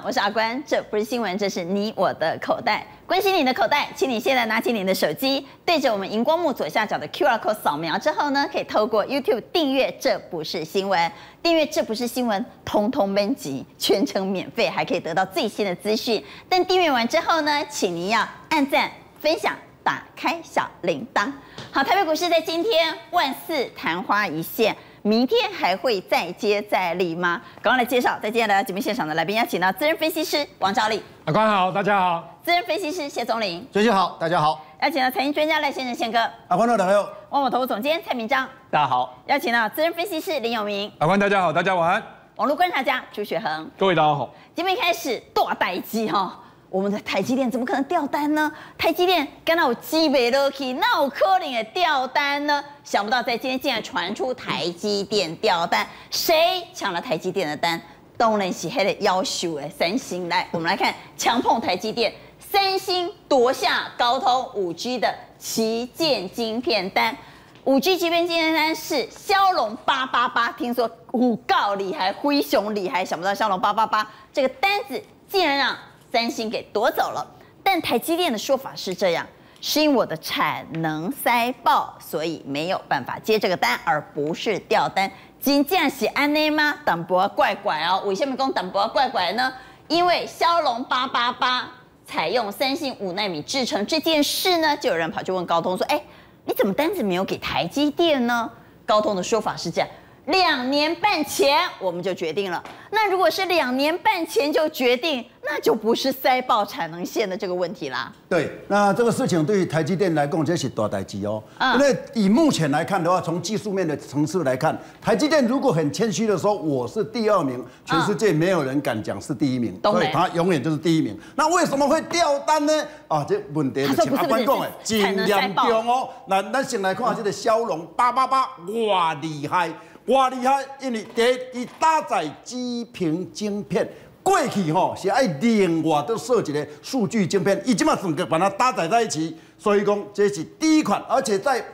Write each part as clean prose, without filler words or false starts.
好，我是阿关，这不是新闻，这是你我的口袋。关心你的口袋，请你现在拿起你的手机，对着我们荧光幕左下角的 QR code 扫描之后呢，可以透过 YouTube 订阅这不是新闻，订阅这不是新闻，通通免急，全程免费，还可以得到最新的资讯。但订阅完之后呢，请您要按赞、分享、打开小铃铛。好，台北股市在今天万四昙花一现。明天还会再接再厉吗？赶快来介绍，在今天来到节目现场的来宾，邀请到资深分析师王兆立。 阿关好，大家好。 资深分析师谢宗霖。 学姐好，大家好。 邀请到财经专家赖先生宪哥。 阿关大家好。 万宝投顾总监蔡明彰。 大家好。 邀请到资深分析师林有明。 阿关大家好，大家晚安。 网络观察家朱学恒。 各位大家好。 节目一开始大代志哈。我们的台积电怎么可能掉单呢？台积电刚刚有基北落去，那有可能也掉单呢？想不到在今天竟然传出台积电掉单，谁抢了台积电的单？当然是黑的要求哎，三星来，我们来看强碰台积电，三星夺下高通5G 的旗舰晶片单。5G 旗舰晶片单是骁龙888，听说够厉害，灰熊厉害，想不到骁龙888这个单子竟然让三星给夺走了，但台积电的说法是这样，是因为我的产能塞爆，所以没有办法接这个单，而不是掉单。真正是安内吗？淡薄怪怪哦。为什么讲淡薄怪怪呢？因为骁龙888采用三星5奈米制程这件事呢，就有人跑去问高通说：“哎，你怎么单子没有给台积电呢？”高通的说法是这样：2年半前我们就决定了。那如果是2年半前就决定，那就不是塞爆产能线的这个问题啦。 对，那这个事情对于台积电来讲，这是大代志哦。因为以目前来看的话，从技术面的层次来看，台积电如果很谦虚的说我是第2名，全世界没有人敢讲是第1名，所以它永远就是第1名。那为什么会掉单呢？啊，这问题就请阿关讲的，真严重哦。那咱先来看这个骁龙888，哇厉害！哇厉害！因为第一，伊搭载基频晶片，过去是爱另外都设一个数据晶片，伊即马整个把它搭载在一起，所以讲这是第一款，而且在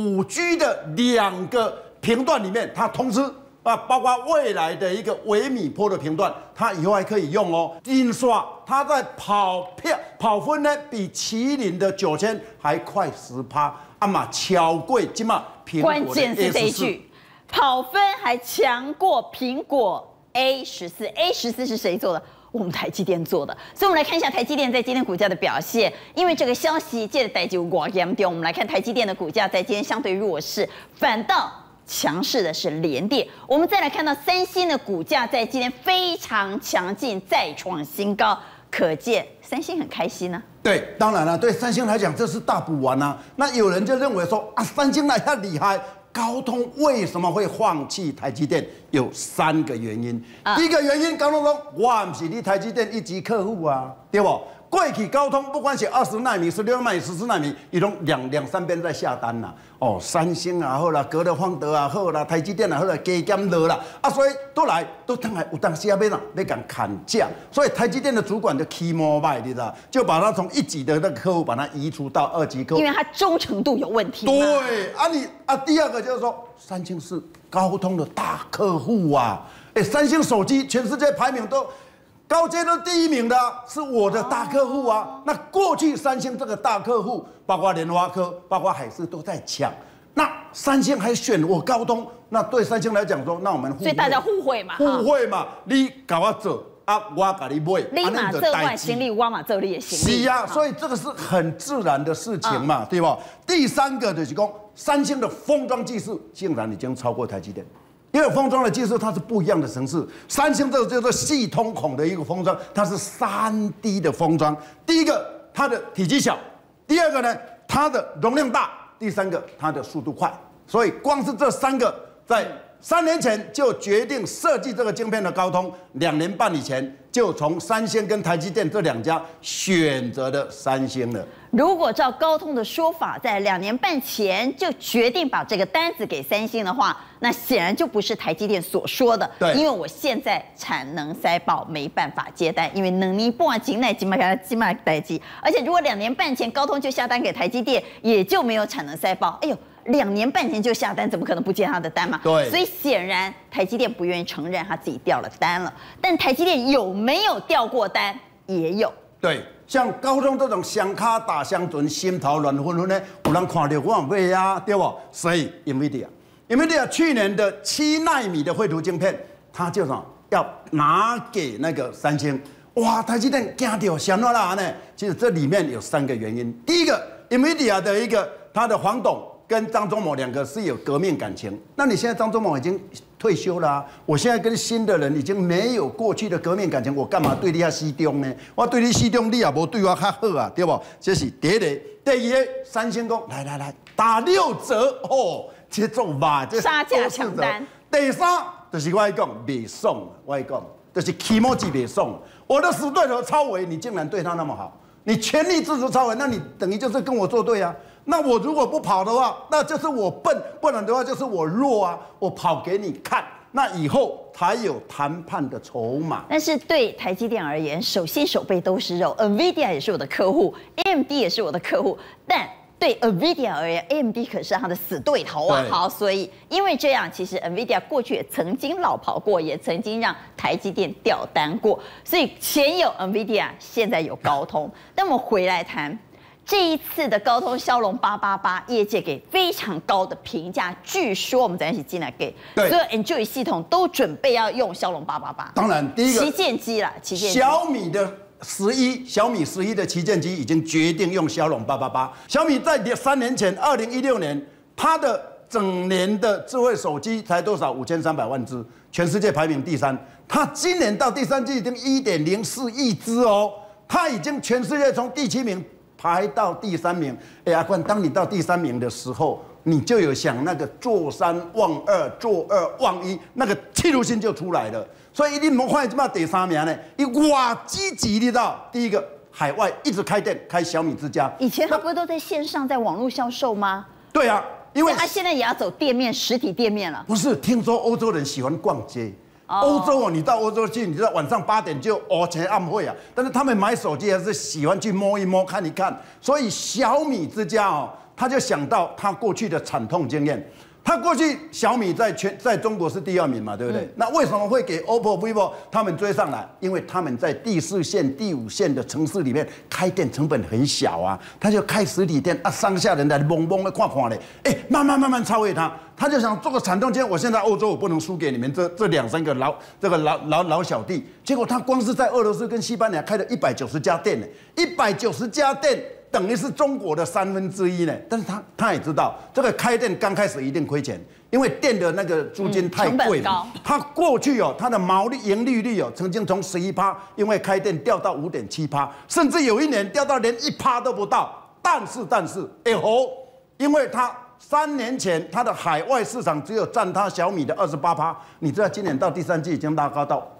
5G 的2个频段里面，它同时包括未来的一个微米波的频段，它以后还可以用哦。印刷它在跑分呢，比麒麟的9000还快10%，啊嘛超过即马苹果的 A14。 关键是这一句。跑分还强过苹果 A14 是谁做的？我们台积电做的。所以我们来看一下台积电在今天股价的表现。因为这个消息借的代志有严重，我们来看台积电的股价在今天相对弱势，反倒强势的是联电。我们再来看到三星的股价在今天非常强劲，再创新高，可见三星很开心呢。 对，当然了，对三星来讲这是大补丸啊。那有人就认为说啊，三星那太厉害。高通为什么会放弃台积电？有3个原因。第一个原因，高通说：“我不是你台积电1级客户啊，对不？过去高通不管是20奈米、16奈米、14奈米，伊拢两三边在下单啦。哦，三星啊好啦，格勒方德啊好啦，台积电啊好啦，加减落啦。啊，所以都当然有当时要敢砍价，所以台积电的主管就起毛卖，你知道，就把它从1级的那个客户把它移除到2级客户， 因为它忠诚度有问题。 对啊，第2个就是说，三星是高通的大客户啊。三星手机全世界排名都。高阶都第1名的是我的大客户啊。那过去三星这个大客户，包括联发科、包括海思都在抢。那三星还选我高通，那对三星来讲说，那我们互惠， 所以大家互惠嘛， 互惠嘛，你搞我做啊，我给你买， 你嘛做我行李，我嘛做你的行李。 是啊，所以这个是很自然的事情嘛，对吧？第3个就是说，三星的封装技术竟然已经超过台积电。因为封装的技术它是不一样的层次，三星这个叫做细通孔的一个封装，它是3D 的封装。第一个，它的体积小；第2个呢，它的容量大；第3个，它的速度快。所以光是这3个，在3年前就决定设计这个晶片的高通，2年半以前就从三星跟台积电这2家选择了三星了。 如果照高通的说法，在2年半前就决定把这个单子给三星的话，那显然就不是台积电所说的。 对， 因为我现在产能塞爆，没办法接单，因为能力不完境内金代机。而且如果2年半前高通就下单给台积电，也就没有产能塞爆。哎呦 2年半前就下单，怎么可能不接他的单嘛？ 对， 所以显然台积电不愿意承认他自己掉了单了。但台积电有没有掉过单？也有。 对，像高通这种双卡打箱准、心头乱纷纷呢，有人看到我买啊，对不？所以 NVIDIA 去年的7奈米的绘图晶片，它就要拿给那个三星。哇，台积电惊到想到啦呢？其实这里面有3个原因。第一个 ，NVIDIA 的一个他的黄董跟张忠谋2个是有革命感情。那你现在张忠谋已经退休了啊，我现在跟新的人已经没有过去的革命感情，我干嘛对你遐死忠呢？我对你死忠，你也无对我较好啊，对不？这是第一个。第二个，三星讲来打6折哦，这种吧，这杀价抢单。 第三就是我讲袂爽，我讲就是起毛机袂爽。我的死对头超微，你竟然对他那么好，你全力支持超微，那你等于就是跟我作对啊。那我如果不跑的话，那就是我笨，不然的话就是我弱啊。我跑给你看，那以后才有谈判的筹码。 但是对台积电而言，手心手背都是肉 ，NVIDIA 也是我的客户 ，AMD 也是我的客户，但对 NVIDIA 而言 ，AMD 可是他的死对头啊。好，所以因为这样，其实 NVIDIA 过去也曾经落跑过，也曾经让台积电掉单过。所以前有 NVIDIA， 现在有高通。但我们回来谈这一次的高通骁龙888，业界给非常高的评价。据说我们在一起进来给所有 Enjoy 系统都准备要用骁龙888。 当然，第一个旗舰机啦，旗舰机。 小米11的旗舰机已经决定用骁龙888。小米在3年前，2016年，它的整年的智慧手机才多少？5300万只，全世界排名第3。它今年到第3季已经1.04亿只哦，它已经全世界从第7名排到第3名。哎，阿冠，当你到第3名的时候，你就有想那个坐3望2，坐2望1，那个企图心就出来了。所以你莫看这么第3名呢，伊哇积极，你知道？第一个，海外一直开店，开小米之家。 以前他不是都在线上，在网络销售吗？ 对啊，因为他现在也要走店面，实体店面了。 不是，听说欧洲人喜欢逛街。欧洲哦，你到欧洲去，你知道晚上8点就前暗会啊，但是他们买手机还是喜欢去摸一摸、看一看。所以小米之家哦，他就想到他过去的惨痛经验。他过去小米在中国是第2名嘛，对不对？那为什么会给 OPPO、vivo 他们追上来？因为他们在第4线、第5线的城市里面开店成本很小啊，他就开实体店啊，上下人来懵懵的看嘞，哎，慢慢超越他，他就想做个惨痛经验。我现在欧洲我不能输给你们这2-3个老小弟。结果他光是在俄罗斯跟西班牙开了190家店呢，190家店。等于是中国的1/3呢，但是他也知道这个开店刚开始一定亏钱，因为店的那个租金太贵了。他过去哦，他的盈利率哦，曾经从11%，因为开店掉到5.7%，甚至有一年掉到连1%都不到。但是，因为他3年前他的海外市场只有占他小米的28%，你知道今年到第3季已经拉高到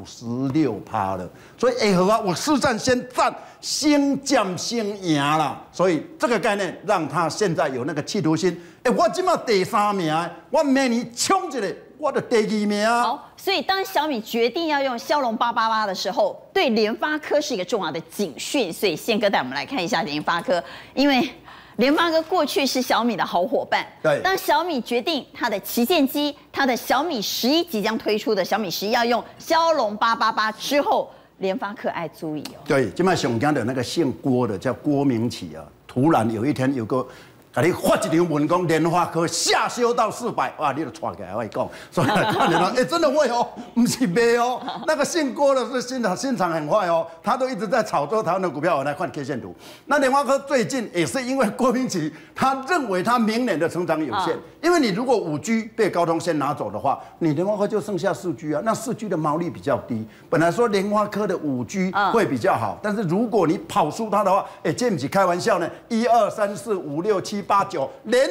56%了。所以我市占先占，先占先赢啦。所以这个概念让他现在有那个企图心。我今嘛第3名，我明年冲一个，我的第2名。 好，所以当小米决定要用骁龙888的时候，对联发科是一个重要的警讯。所以宪哥带我们来看一下联发科，因为联发科过去是小米的好伙伴。 对， 当小米决定它的旗舰机，它的小米11即将推出的小米11要用骁龙888之后，联发科爱注意哦。 对，今麦上讲的那个姓郭的叫郭明启啊，突然有一天有个。给你发一条文讲，联发科下修到400，哇，你就抓起来我讲，所以看到真的会哦，不是卖哦，那个姓郭的是心肠很坏哦，他都一直在炒作台湾的股票。我来看 K 线图，那联发科最近也是因为郭明奇，他认为他明年的成长有限，因为你如果5G 被高通先拿走的话，你联发科就剩下4G啊，那4G 的毛利比较低，本来说联发科的5G 会比较好，但是如果你跑输它的话，这不是开玩笑呢，1、2、3、4、5、6、7、8、9，连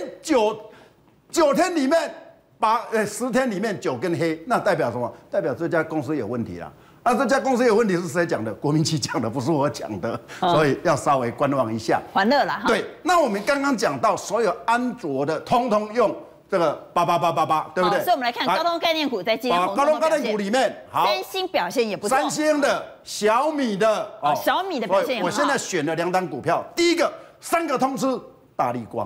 9天里面10天里面9根黑，那代表什么？代表这家公司有问题啦。那这家公司有问题是谁讲的？郭明奇讲的，不是我讲的，所以要稍微观望一下。 欢乐啦。 对，那我们刚刚讲到，所有安卓的通通用这个8888，对不对？ 所以我们来看高通概念股在今天高通概念股里面，好， 三星表现也不错， 三星的、小米的， 小米的表现也很好。 我现在选了2档股票，第一个3个通吃。大立光，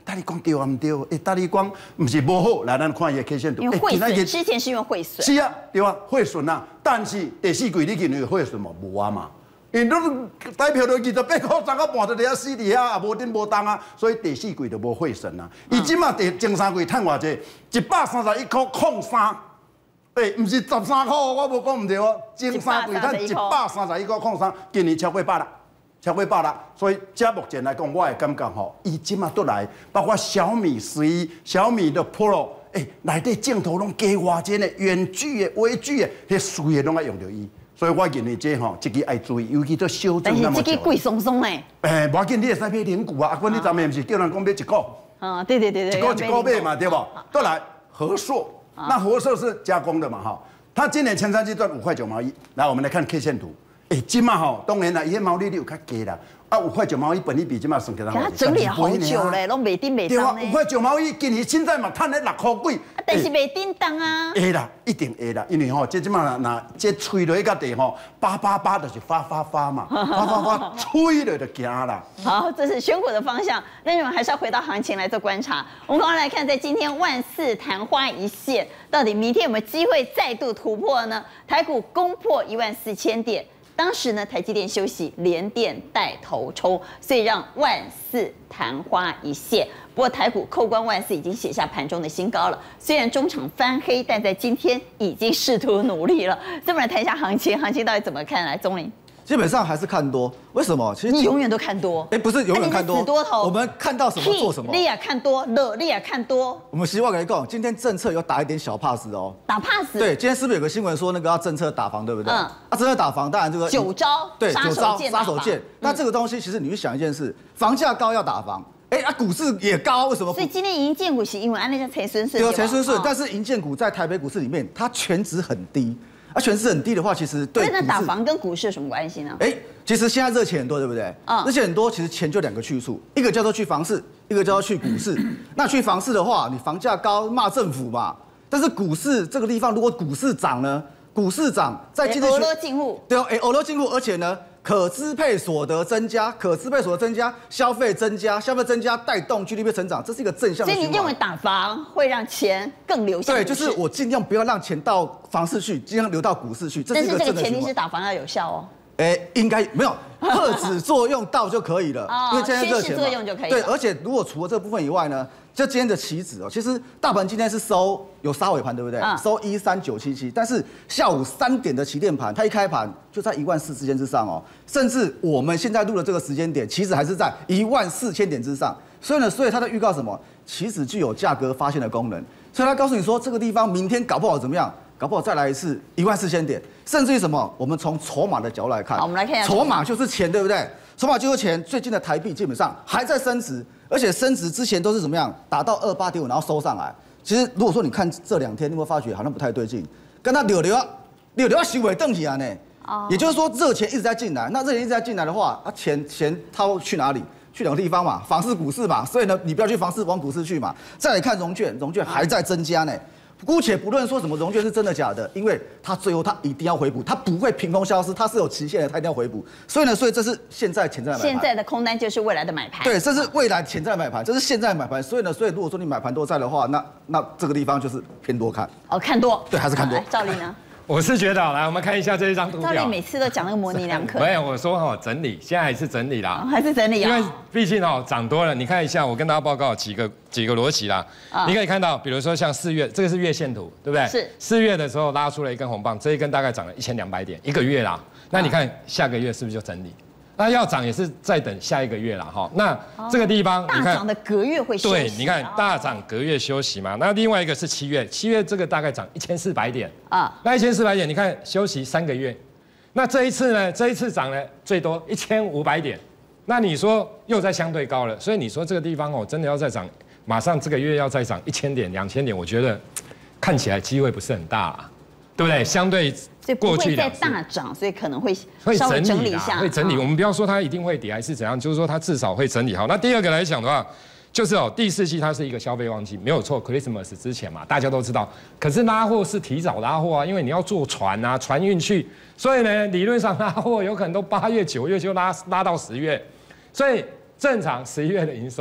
大力光对啊唔对？大力光不是无好，来咱看伊的 K 线图。 因为汇损之前是因为汇损。 是啊，对啊，汇损啊。但是第四季你认为汇损嘛无啊嘛？因为咱台票都28块3到半，就伫遐死伫遐，也无顶无动啊，所以第四季就无汇损啊。伊即马前3季趁偌济，131块03。唔是13块，我无讲唔对哦。前3季趁131块03，今年超过100啦。超过100啦，所以这目前来讲，我会感觉吼，伊即马倒来，包括小米11、小米的 Pro， 内底镜头拢加外前的远距的、微距的，迄水的拢爱用到伊，所以我认为这吼，这个爱注意，尤其做小众那么。 但是这个贵松松嘞。 无要紧，你会使买零股啊，啊，阮你昨暝毋是叫人讲买1股？ 对， 一股买嘛，对不？倒来和硕，那和硕是加工的嘛，哈，它今年前3季赚5块9毛1。来，我们来看 K 线图。今嘛吼，当然啦，伊个毛利率有较低啦，啊5块9毛1本益比今嘛算起来， 他整理好久嘞，拢袂顶袂当呢。 对啊，5块9毛1，今年现在嘛赚咧6块几， 但是袂顶当啊。 会啦，一定会啦，因为吼，这即嘛那这吹落去到地吼，888就是发嘛，发，吹了就行啦。 好，这是选股的方向，但是我们还是要回到行情来做观察。我们刚刚来看，在今天万四昙花一现，到底明天有没有机会再度突破呢？台股攻破14000点。当时呢，台积电休息，联电带头冲，所以让万四昙花一现。不过台股扣关万四已经写下盘中的新高了，虽然中场翻黑，但在今天已经试图努力了。这么来谈一下行情，行情到底怎么看？来，钟林。 基本上还是看多，为什么？其实你永远都看多， 不是永远看多， 死多头。 我们看到什么做什么。 你也看多，你也看多。 我们希望跟你讲，今天政策有打一点小 pass 哦。 打 pass。 对，今天是不是有个新闻说那个要政策打房，对不对？政策打房，当然这个 9招， 对，9招杀手锏。 那这个东西其实你去想一件事，房价高要打房。股市也高，为什么？ 所以今天营建股是因为按那叫陈顺顺。 对，陈顺顺，但是营建股在台北股市里面，它权值很低。权值很低的话，其实对。 那打房跟股市有什么关系呢？ 其实现在热钱很多，对不对？热钱很多，其实钱就2个去处，一个叫做去房市，一个叫做去股市。那去房市的话，你房价高骂政府嘛。但是股市这个地方，如果股市涨呢？股市涨，在经济学。 偶尔进户。 对哦，偶尔进户，而且呢。可支配所得增加，消费增加，带动 GDP 成长，这是一个正向的循环。 所以你认为打房会让钱更流向股市？ 对，就是我尽量不要让钱到房市去，尽量流到股市去。 但是这个前提是打房要有效哦。 应该没有遏止作用到就可以了，因为现在热钱嘛， 作用就可以了。 对，而且如果除了这部分以外呢，就今天的期指哦，其实大盘今天是有杀尾盘，对不对？收13977，但是下午3点的期电盘，它一开盘就在14000之间之上哦，甚至我们现在录的这个时间点，期指还是在14000点之上，所以它在预告什么？期指具有价格发现的功能，所以它告诉你说这个地方明天搞不好怎么样？搞不好再来一次14000点，甚至于什么？我们从筹码的角度来看， 好，我们来看一下筹码就是钱，对不对？筹码就是钱。最近的台币基本上还在升值，而且升值之前都是怎么样？打到28.5，然后收上来。其实如果说你看这2天，你会发觉好像不太对劲，跟它流行为瞪起来呢。也就是说热钱一直在进来，那热钱一直在进来的话，钱它去哪里？去2个地方嘛，房市、股市嘛。所以呢，你不要去房市，往股市去嘛。再来看融券还在增加呢。姑且不论说什么融券是真的假的，因为它最后它一定要回补，它不会凭空消失，它是有期限的，它一定要回补。所以这是现在潜在的买盘。 现在的空单就是未来的买盘。 对，这是未来潜在的买盘，这是现在的买盘。所以如果说你买盘都在的话，那这个地方就是偏多看。 看多。 对，还是看多。 赵立呢？ 我是觉得，来我们看一下这一张图表。 赵立每次都讲那个模棱两可。 没有，我说整理，现在还是整理啦， 还是整理啊。 因为毕竟涨多了，你看一下，我跟大家报告几个逻辑啦。你可以看到，比如说像4月，这个是月线图，对不对？ 是。 4月的时候拉出了一根红棒，这一根大概涨了1200点，1个月啦。那你看下个月是不是就整理？那要涨也是再等下1个月啦，哈。那这个地方， 大涨的隔月会休息。 对，你看大涨隔月休息嘛。那另外一个是7月，7月这个大概涨1400点啊。那1400点，你看休息3个月。那这一次呢？这一次涨了最多1500点。那你说又在相对高了，所以你说这个地方真的要再涨，马上这个月要再涨1000点、2000点，我觉得看起来机会不是很大啦，对不对？相对。 所以不会再大涨，所以可能会稍微整理一下， 会整理。我们不要说它一定会跌还是怎样，就是说它至少会整理好。那第二个来讲的话，就是第4季它是一个消费旺季，没有错 ，Christmas 之前嘛，大家都知道。可是拉货是提早拉货啊，因为你要坐船啊，船运去，所以呢，理论上拉货有可能都8月、9月就拉到10月，所以正常11月的营收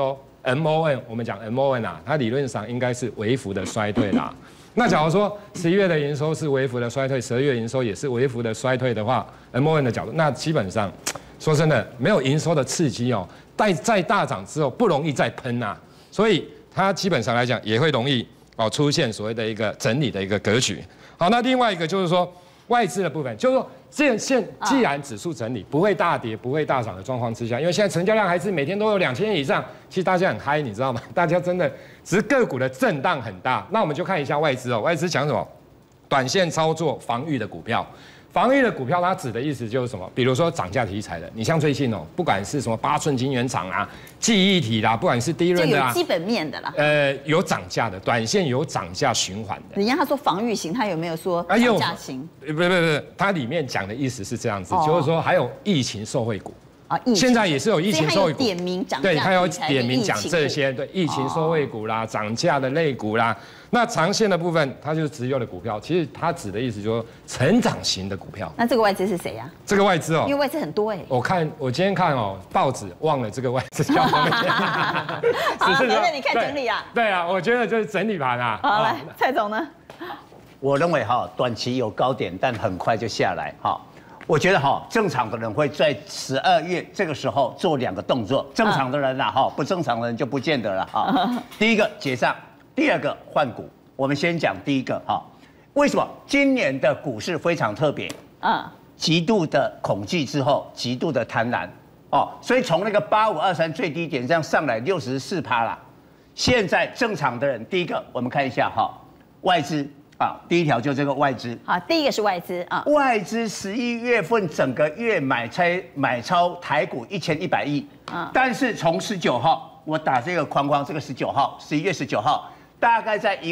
MON， 我们讲 MON 啊，它理论上应该是微幅的衰退啦。那假如说11月的营收是微幅的衰退，12月营收也是微幅的衰退的话 ，MON 的角度，那基本上说真的，没有营收的刺激哦，在大涨之后不容易再喷呐，所以它基本上来讲也会容易出现所谓的一个整理的一个格局。好，那另外一个就是说外资的部分，就是说既然指数整理不会大跌、不会大涨的状况之下，因为现在成交量还是每天都有2000亿以上，其实大家很嗨，你知道吗？大家真的只是个股的震荡很大。那我们就看一下外资外资讲什么？短线操作防御的股票。防御的股票，它指的意思就是什么？比如说涨价题材的，你像最近不管是什么8寸晶圆厂啊、记忆体啦，不管是低润的有基本面的啦， 有涨价的，短线有涨价循环的。 人家他说防御型，他有没有说涨价型？ 不，它里面讲的意思是这样子，就是说还有疫情受惠股。现在也是有疫情受惠股， 点名涨价， 对，它有点名讲这些，对，疫情受惠股啦、涨价的类股啦。那长线的部分，它就是直优的股票，其实它指的意思就是成长型的股票。 那这个外资是谁呀？ 这个外资因为外资很多我今天看报纸忘了这个外资叫什么。 好，反正你看整理啊。 对啊，我觉得就是整理盘啊。 好，来，蔡总呢？ 我认为短期有高点，但很快就下来我觉得正常的人会在12月这个时候做2个动作，正常的人不正常的人就不见得了第一个结账，第二个换股。我们先讲第一个为什么今年的股市非常特别？极度的恐惧之后，极度的贪婪所以从那个8523最低点这样上来64%啦。现在正常的人，第一个我们看一下外资。第一条就这个外资。 好，第一个是外资外资11月份整个月买超台股1100亿。但是从19号，我打这个框框，这个19号，11月19号，大概在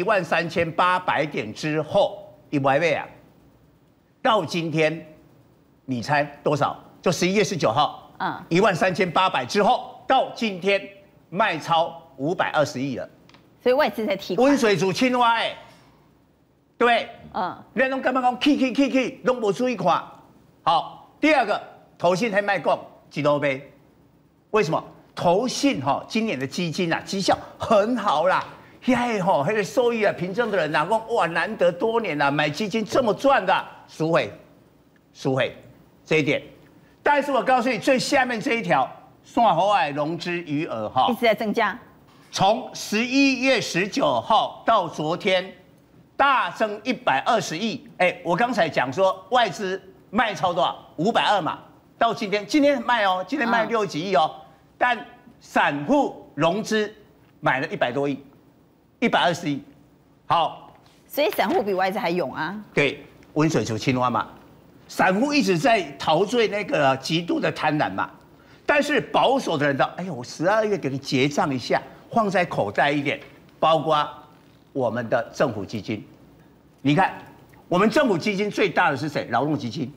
13800点之后，100倍啊，到今天，你猜多少？就11月19号，13800之后，到今天卖超520亿了。 所以外资在提款。 温水煮青蛙对，你拢感觉讲去，拢无注意看。好，第二个，投信还卖讲几多倍？为什么？投信今年的基金绩效很好啦，那个收益凭证的人讲哇，难得多年买基金这么赚的，赎回这一点。但是我告诉你，最下面这一条，算好的融资余额一直在增加， 从11月19号到昨天。大增120亿，我刚才讲说外资卖超多少？520嘛，到今天卖今天卖60几亿但散户融资买了100多亿，120亿，好， 所以散户比外资还勇啊。 对，温水煮青蛙嘛，散户一直在陶醉那个极度的贪婪嘛，但是保守的人道，我12月给你结账一下，放在口袋一点，包括我们的政府基金。你看，我们政府基金最大的是谁？劳动基金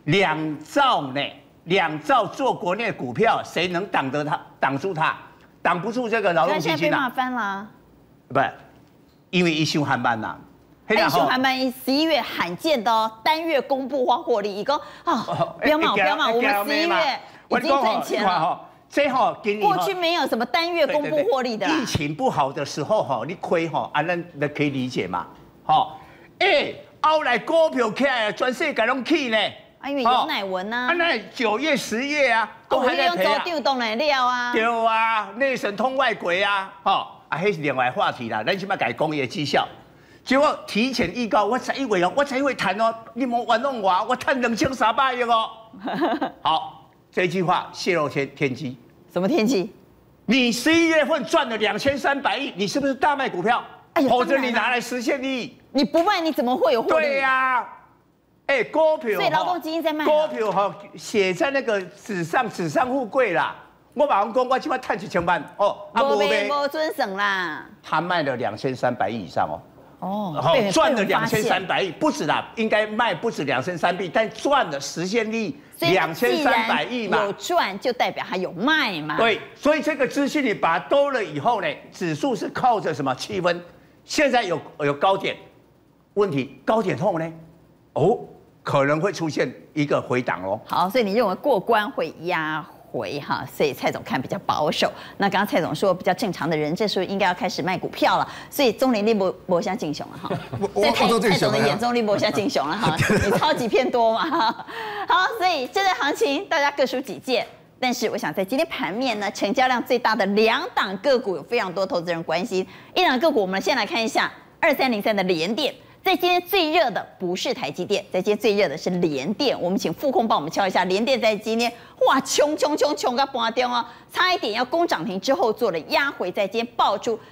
，2兆呢，2兆做国内股票，谁能挡住它？挡不住这个劳动基金现在被骂翻了。 不，因为一休寒班呐， 一休寒班11月罕见的单月公布获利，一个不要骂，我们11月已经赚钱了。过去没有什么单月公布获利的。 疫情不好的时候你亏那可以理解嘛？后来股票起来，全世界拢起呢。 因为有乃文啊。 那9月、10月啊，都还在赔啊。 走丢东来料啊。 对啊，内神通外鬼啊，那是另外话题啦。咱起码改工业绩效，结果提前预告，我才会谈你莫玩弄我赚2300亿好，这句话泄露天机。 什么天机？ 你11月份赚了2300亿，你是不是大卖股票？否则你拿来实现利益。 你不卖，你怎么会有获利？ 对呀，股票， 所以劳动基金在卖。 股票写在那个纸上富贵啦。我马上讲，我起码赚1000万没遵守啦。 他卖了2300亿以上赚了2300亿，不止啦，应该卖不止2300亿，但赚了实现利益2300亿嘛。 有赚就代表它有卖嘛。 对，所以这个资讯你把它兜了以后呢，指数是靠着什么气氛？现在有高点。问题高点后呢？可能会出现一个回档。 好，所以你认为过关会压回哈，所以蔡总看比较保守。那刚刚蔡总说比较正常的人，这时候应该要开始卖股票了。所以钟林你不像敬雄了哈，在蔡总的眼中你不像敬雄了哈，你超级偏多嘛哈。好，所以这段行情大家各抒己见。但是我想在今天盘面呢，成交量最大的2档个股有非常多投资人关心。一档个股我们先来看一下2303的联电。在今天最热的不是台积电，在今天最热的是联电。我们请副控帮我们敲一下，联电在今天哇冲到半中哦，差一点要攻涨停之后做了压回，在今天爆出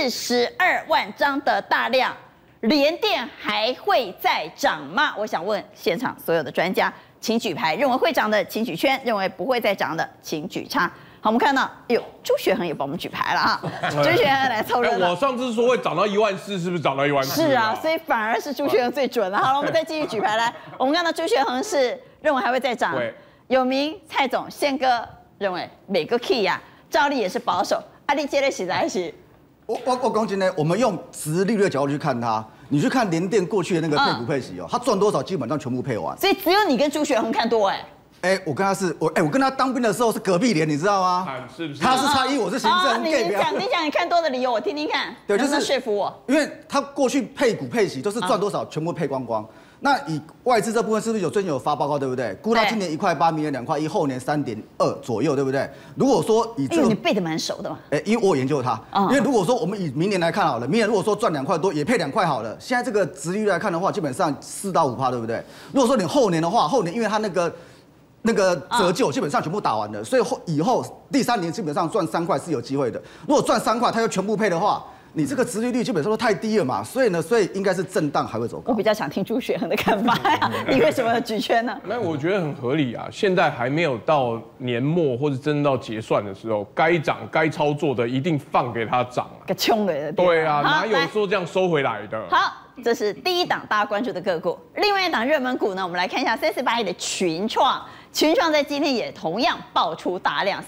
42万张的大量，联电还会再涨吗？我想问现场所有的专家，请举牌，认为会涨的请举圈，认为不会再涨的请举叉。好，我们看到，朱学恒也帮我们举牌了啊！朱学恒来凑热闹。 我上次说会涨到14000，是不是涨到14000？ 是啊，所以反而是朱学恒最准了。好了，我们再继续举牌来。我们看到朱学恒是认为还会再涨，有名蔡总宪哥认为每个 key 呀，照例也是保守。啊，你接的实在是， 我讲真的，我们用殖利率的角度去看它，你去看联电过去的那个配股配息它赚多少基本上全部配完。 所以只有你跟朱学恒看多我跟他是我跟他当兵的时候是隔壁连，你知道吗？ 是不是？ 他是蔡一，我是行政。 你讲你看多的理由，我听听看。 对，就是说服我。 因为他过去配股配息都是赚多少全部配光光。那以外资这部分是不是最近有发报告，对不对？估到今年1.8块，明年2块1，后年3.2左右，对不对？如果说以这个， 你背得蛮熟的嘛。 因为我研究它。因为如果说我们以明年来看好了，明年如果说赚2块多，也配2块好了。现在这个殖利率来看的话，基本上4到5%，对不对？如果说你后年的话，后年因为它那个折旧基本上全部打完了，所以以后第3年基本上赚3块是有机会的。如果赚3块，它又全部配的话，你这个殖利率基本上都太低了嘛，所以应该是震荡还会走高。 我比较想听朱学恒的看法呀，你为什么要举圈呢？ 那我觉得很合理啊，现在还没有到年末或者真到结算的时候，该涨该操作的一定放给它涨啊。 个穷的。 对啊，哪有说这样收回来的？ 好，这是第一档大家关注的个股。另外一档热门股呢，我们来看一下38亿的群创。群创在今天也同样爆出大量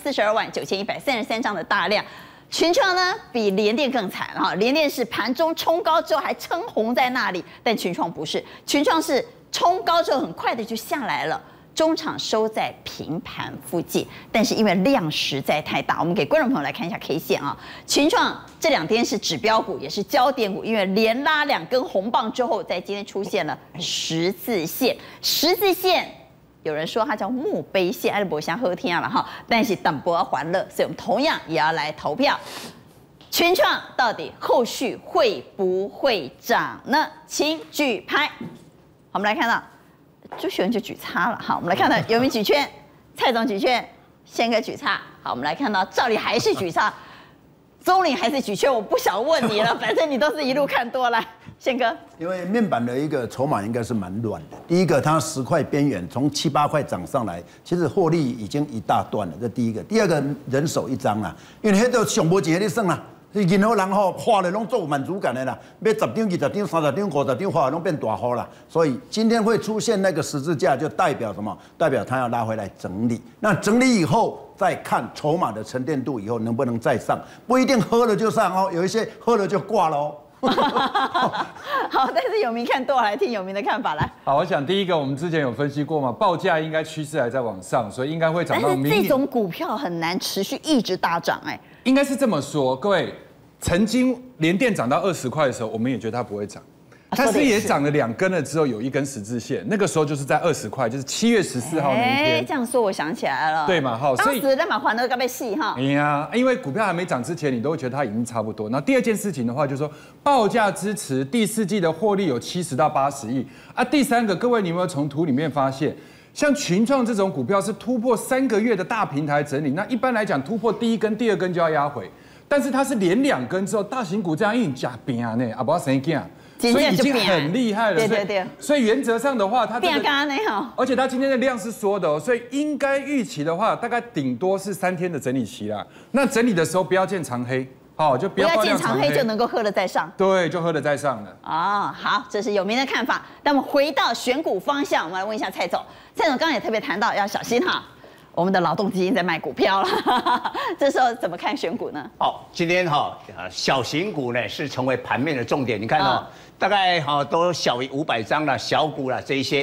，429133张的大量。群创呢比联电更惨哈，联电是盘中冲高之后还撑红在那里，但群创不是，群创是冲高之后很快的就下来了，中场收在平盘附近，但是因为量实在太大，我们给观众朋友来看一下 K 线啊，群创这2天是指标股，也是焦点股，因为连拉2根红棒之后，在今天出现了十字线，有人说它叫墓碑线，还是不想喝天了哈，但是等不欢乐，所以我们同样也要来投票。群创到底后续会不会涨呢？请举牌。我们来看到朱学恒就举叉了哈，我们来看到有名举圈，蔡总举圈，宪哥举叉。好，我们来看到照例还是举叉，钟林还是举圈，我不想问你了，反正你都是一路看多来。宪哥， 因为面板的一个筹码应该是蛮乱的。第一个，它10块边缘从7、8块涨上来，其实获利已经一大段了，这第一个。第二个，人手一张啦，因为迄个上无钱迄个算啦，任何人吼花了拢做满足感的啦，要10张、20张、30张、50张花拢变大户啦。所以今天会出现那个十字架，就代表什么？代表它要拉回来整理。那整理以后再看筹码的沉淀度，以后能不能再上？不一定喝了就上哦，有一些喝了就挂了哦。 好，但是有名看多，来听有名的看法来。 好，我想第一个我们之前有分析过嘛，报价应该趋势还在往上，所以应该会涨到明年。 但是这种股票很难持续一直大涨应该是这么说，各位，曾经联电涨到20块的时候，我们也觉得它不会涨。它是也涨了2根了之后，有1根十字线，那个时候就是在20块，就是7月14号那一天。 这样说我想起来了， 对嘛？哈， 当时在买环都该被戏哈。 哎呀，因为股票还没涨之前，你都会觉得它已经差不多。那第二件事情的话，就是说报价支持第4季的获利有70到80亿啊。第3个，各位你有没有从图里面发现，像群创这种股票是突破3个月的大平台整理，那一般来讲突破第1根、第2根就要压回，但是它是连2根之后，大型股这样硬加平呢，啊，不要生惊。所以已经很厉害了， 对。 所以原则上的话，它而且它今天的量是缩的哦，所以应该预期的话，大概顶多是3天的整理期啦。那整理的时候不要见长黑，就不要见长黑就能够喝得再上。 对，就喝得再上了。 好，这是有名的看法。那么回到选股方向，我们来问一下蔡总。蔡总刚刚也特别谈到要小心哈。我们的劳动基金在卖股票了，这时候怎么看选股呢？ 今天小型股呢是成为盘面的重点。你看大概都小于500张了，小股了这一些。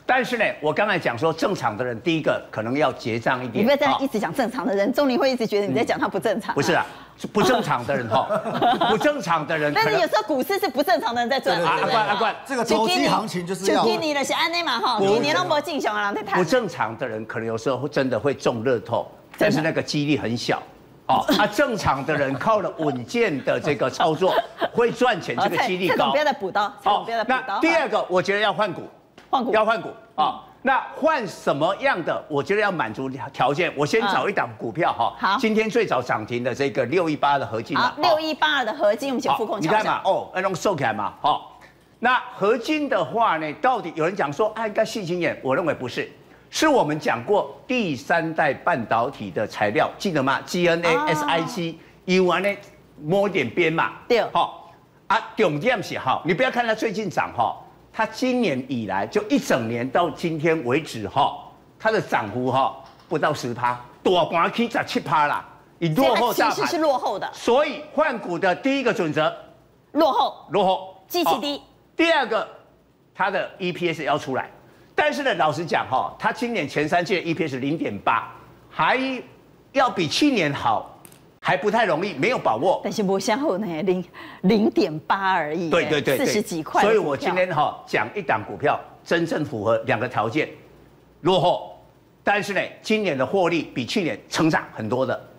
但是呢，我刚才讲说，正常的人第一个可能要结账一点。 你不要这样一直讲正常的人，钟林会一直觉得你在讲他不正常。 不是啊，不正常的人不正常的人。 但是有时候股市是不正常的人在赚。 阿冠， 这个投机行情就是要。 就给你的是安内嘛哈，年年都没进熊啊，在谈。 不正常的人可能有时候真的会中乐透，但是那个几率很小。正常的人靠了稳健的这个操作会赚钱，这个几率高。 不要再补刀，不要再补刀。 那第二个，我觉得要换股。要换股啊！那换什么样的？我觉得要满足条件。我先找一档股票哈。 好。 今天最早涨停的这个618的合金。 好，6182的合金，我们请副控。 你看嘛，那种收起来嘛，那合金的话呢，到底有人讲说应该细心眼，我认为不是，是我们讲过第3代半导体的材料，记得吗 ？GNA、SiC， 有完呢摸点边嘛。 对。 重点是你不要看它最近涨它今年以来就一整年到今天为止它的涨幅不到10%，大盘去17%啦，以落后大盘。 其实是落后的。 所以换股的第一个准则， 落后，基期低。 第二个，它的 EPS 要出来，但是呢，老实讲它今年前3季的 EPS 0.8，还要比去年好。还不太容易，没有把握。 但是不像后呢，0.8而已。 对 ，40几块。 所以我今天讲一档股票，真正符合2个条件，落后，但是呢，今年的获利比去年成长很多的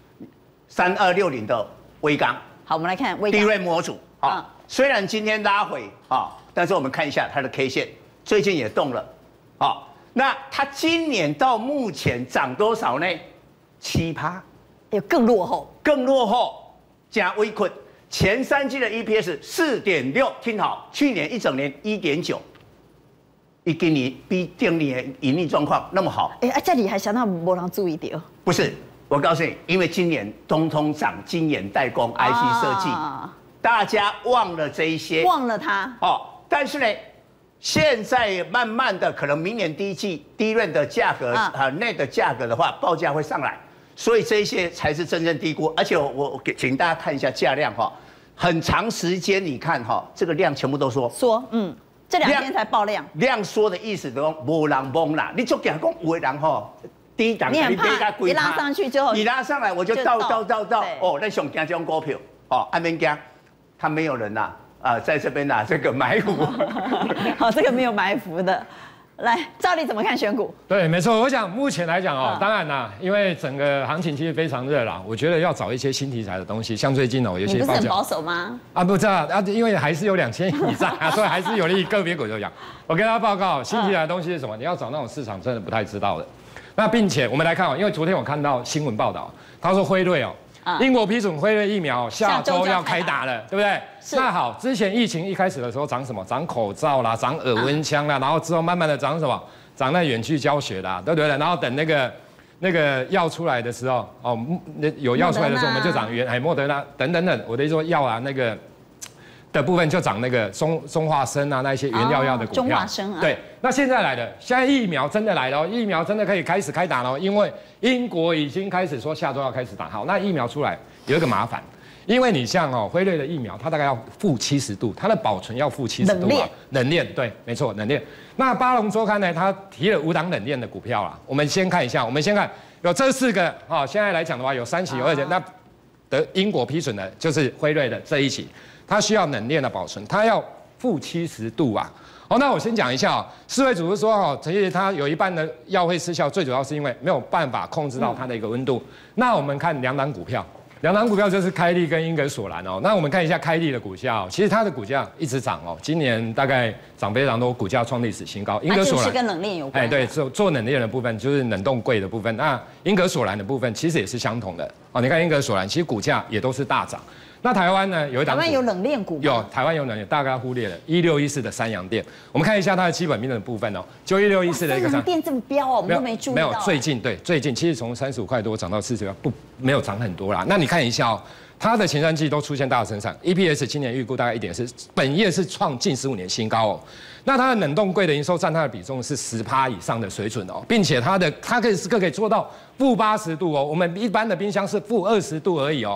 ，3260的威刚。 好，我们来看威刚。 低润模组虽然今天拉回但是我们看一下它的 K 线，最近也动了那它今年到目前涨多少呢？7%。 更落后，加微困。 前3季的 EPS 4.6，听好，去年一整年1.9，今年比今年盈利状况那么好。 这里还想到没人注意到？ 不是，我告诉你，因为今年通通涨晶圆代工、IC 设计，大家忘了这一些， 忘了它。 但是呢，现在慢慢的，可能明年第1季低润的价格内的价格的话，报价会上来。所以这一些才是真正低估，而且我请大家看一下价量很长时间你看这个量全部都说， 这2天才爆量。 量缩的意思都没人懵啦，你就给他讲有的人第一档你很怕一拉上去之后， 你拉上来我就到那上惊这种股票安免惊，他没有人在这边这个埋伏。 好，这个没有埋伏的。来，照例怎么看选股？ 对，没错。我想目前来讲当然啦，因为整个行情其实非常热啦，我觉得要找一些新题材的东西，像最近有些你不是很保守吗？ 不知道因为还是有2000以上所以还是有利于个别股就讲。我跟大家报告，新题材的东西是什么？你要找那种市场真的不太知道的。那并且我们来看因为昨天我看到新闻报道，他说辉瑞英国批准辉瑞疫苗下周要开打了，对不对？那好，之前疫情一开始的时候长什么？长口罩啦，长耳温枪啦，然后之后慢慢的长什么？长那远距教学啦，对不对？然后等那个药出来的时候，有药出来的时候，我们就长莫德纳等，我的意思说药那个的部分就长那个中化生那一些原料药的股票。 中化生对，那现在来了，现在疫苗真的来了，疫苗真的可以开始开打了，因为英国已经开始说下周要开始打。好，那疫苗出来有一个麻烦，因为你像辉瑞的疫苗，它大概要负70度，它的保存要负70度冷链，对，没错，冷链。那巴龙周刊呢，它提了5档冷链的股票啦，我们先看一下，有这4个现在来讲的话，有3期有2期，那得英国批准的就是辉瑞的这一期。它需要冷链的保存，它要负70度那我先讲一下世卫组织说其实它有一半的药会失效，最主要是因为没有办法控制到它的一个温度。那我们看2档股票就是开立跟英格索兰那我们看一下开立的股价其实它的股价一直涨今年大概涨非常多，股价创历史新高。英格索兰是跟冷链有关。 对，做冷链的部分就是冷冻柜的部分。那英格索兰的部分其实也是相同的你看英格索兰其实股价也都是大涨。那台湾呢有一档， 台湾有冷链股吗？ 有，台湾有冷链，大概忽略了1614的三洋电。我们看一下它的基本面的部分就1614的一个三洋电这么飙我们都没注意到。 没有，最近其实从35块多涨到40块，没有涨很多啦。那你看一下它的前3季都出现大的增长 ，EPS 今年预估大概1.4，本业是创近15年新高那它的冷冻柜的营收占它的比重是10%以上的水准并且它可以做到负80度我们一般的冰箱是负20度而已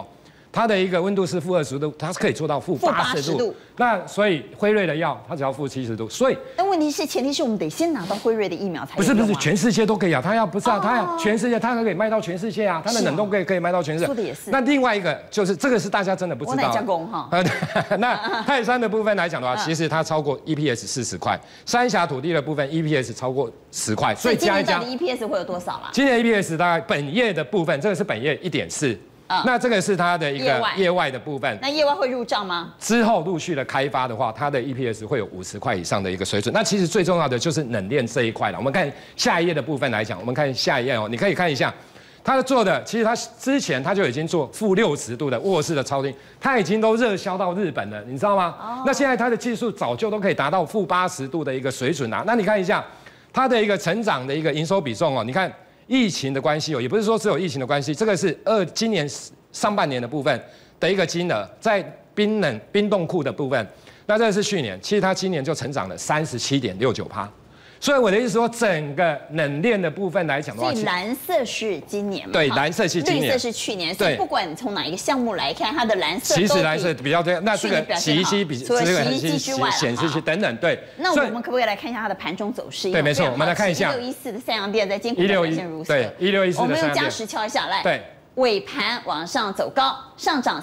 它的一个温度是-20度，它是可以做到-80度。那所以辉瑞的药它只要-70度，所以。 但问题是，前提是我们得先拿到辉瑞的疫苗才有用啊。 不是，全世界都可以啊，它要不是啊，它要全世界，它可以卖到全世界啊，它的冷冻可以卖到全世界。 说的也是。 那另外一个就是这个是大家真的不知道。 我哪加工哈？ 那泰山的部分来讲的话，其实它超过 EPS 40块，三峡土地的部分 EPS 超过10块， 所以加一加。今年到底 EPS 会有多少啦？ 今年 EPS 大概本业的部分，这个是本业1.4。那这个是它的一个业外的部分， 那业外会入账吗？ 之后陆续的开发的话，它的 EPS 会有50块以上的一个水准。那其实最重要的就是冷链这一块了。我们看下一页的部分来讲，我们看下一页哦，你可以看一下，它做的其实它之前它就已经做-60度的卧室的超低，它已经都热销到日本了，你知道吗？那现在它的技术早就都可以达到-80度的一个水准啊。那你看一下它的一个成长的一个营收比重哦，你看。疫情的关系哦，也不是说只有疫情的关系，这个是今年上半年的部分的一个金额，在冰冻库的部分，那这个是去年，其实它今年就成长了37.69%。所以我的意思说，整个冷链的部分来讲的话， 所以蓝色是今年嘛？ 对，蓝色是今年， 绿色是去年。所以不管你从哪一个项目来看，它的蓝色其实蓝色比较对。那这个洗衣机除了洗衣机之外， 显示器等等，对。 那我们可不可以来看一下它的盘中走势？ 对，没错，我们来看一下 1614的三阳电在今天表现如何？ 对，1614的我们用加时敲下来。 对。 尾盘往上走高，上涨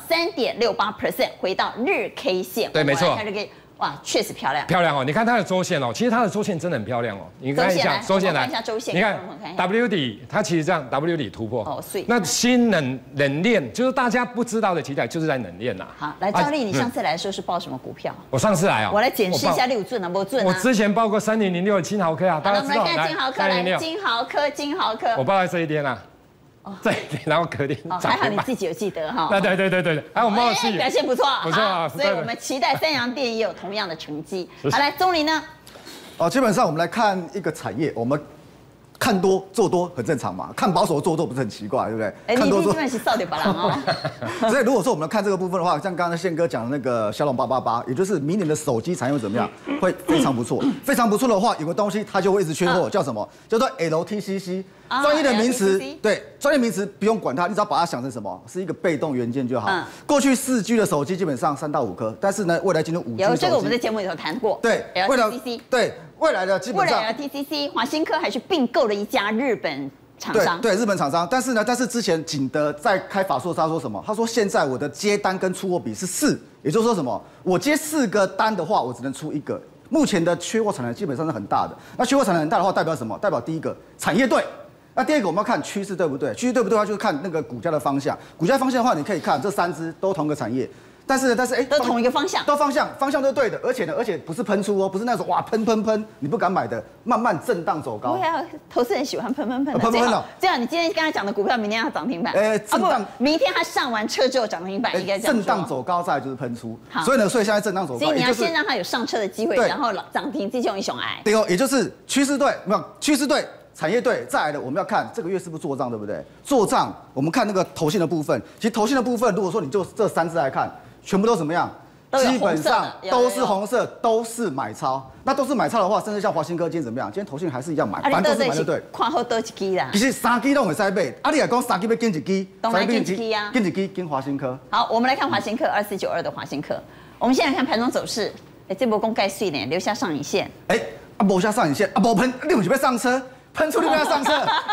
3.68%，回到日 K 线。 对，没错。 哇，确实漂亮， 漂亮哦！你看它的周线哦，其实它的周线真的很漂亮哦。你看一下周线来， 看一下周线。 你看 W 底，它其实这样 W 底突破。 哦，所以那新冷链就是大家不知道的题材，就是在冷链呐。 好，来赵丽，你上次来的时候是报什么股票？ 我上次来哦， 我来检视一下你有准啊，没准啊。 我之前报过3006的金豪科啊，大家知道。 我们来看金豪科，来金豪科。 我报在这一天啊。这一天，然后隔天还好你自己有记得哈。 对，还有茂系表现不错， 不错啊。 所以我们期待三阳电也有同样的成绩。好，来钟林呢？ 基本上我们来看一个产业，我们看多做多很正常嘛，看保守做多不是很奇怪，对不对？ 看多做基本是少点把郎哦。 所以如果说我们看这个部分的话，像刚刚宪哥讲的那个骁龙888，也就是明年的手机产业会怎么样？会非常不错。非常不错的话，有个东西它就会一直缺货，叫什么？叫做 LTCC。专业的名词，对，专业名词不用管它，你只要把它想成什么，是一个被动元件就好。过去4G 的手机基本上3到5颗，但是呢，未来进入5G 有这个我们在节目里头谈过。 对， LTCC， 对，未来的基本上， 未来 LTCC 华新科还是并购了一家日本厂商。 对，日本厂商，但是之前景德在开法说他说什么？他说现在我的接单跟出货比是4，也就是说什么？我接4个单的话，我只能出1个。目前的缺货产能基本上是很大的。那缺货产能很大的话，代表什么？代表第一个产业对。那第二个我们要看趋势对不对？趋势对不对的话，就是看那个股价的方向。股价方向的话，你可以看这3只都同个产业，但是都同一个方向， 都方向都对的，而且不是喷出哦，不是那种哇喷，你不敢买的，慢慢震荡走高。 对啊，投资人喜欢喷的。这样你今天刚才讲的股票，明天要涨停板。 震荡， 明天它上完车之后涨停板，应该这样震荡走高，再来就是喷出。所以现在震荡走高， 所以你要先让它有上车的机会，然后涨停自雄一雄矮。 对哦，也就是趋势对，没有趋势对。产业对，再来的我们要看这个月是不是做账，对不对？做账，我们看那个投信的部分。其实投信的部分，如果说你就这3只来看，全部都怎么样？基本上都是红色，都是买超。那都是买超的话，甚至像华新科今天怎么样？今天投信还是一样买，反正都是买就对。 看好多一支啦。 其实3支都会使买，你来讲3支要跟1支， 当然跟1支啊， 跟1支跟华新科。 好，我们来看华新科2492的华新科。我们现在看盘中走势，这波公盖碎呢，留下上影线。 没下上影线，没喷，你有是要上车？喷出你不要上车。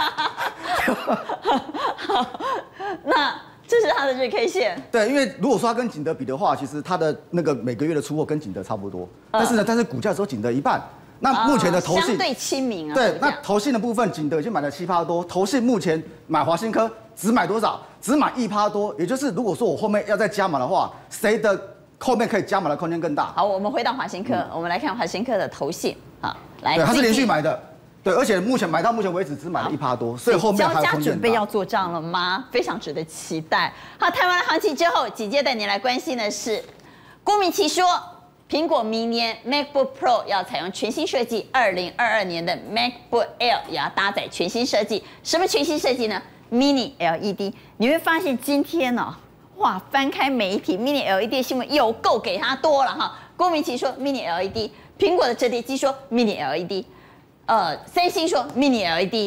好，那这是它的日 K 线。 对，因为如果说它跟景德比的话，其实它的那个每个月的出货跟景德差不多，但是股价只有景德一半。那目前的投信相对亲民啊。 对，那投信的部分，景德已经买了7%多，投信目前买华新科只买多少？只买1%多，也就是如果说我后面要再加码的话，谁的后面可以加码的空间更大？ 好，我们回到华新科，我们来看华新科的投信。好，来， 对，它是连续买的。对，而且买到目前为止只买了1%多，所以后面还有空间。 交加准备要做账了吗？非常值得期待。好，谈完了行情之后，紧接带你来关心的是，郭明錤说，苹果明年 MacBook Pro 要采用全新设计，2022年的 MacBook Air 也要搭载全新设计。什么全新设计呢 ？Mini LED。你会发现今天呢，哇，翻开媒体 Mini LED 新闻有够给他多了哈。郭明錤说 Mini LED， 苹果的折叠机说 Mini LED。三星说 Mini LED，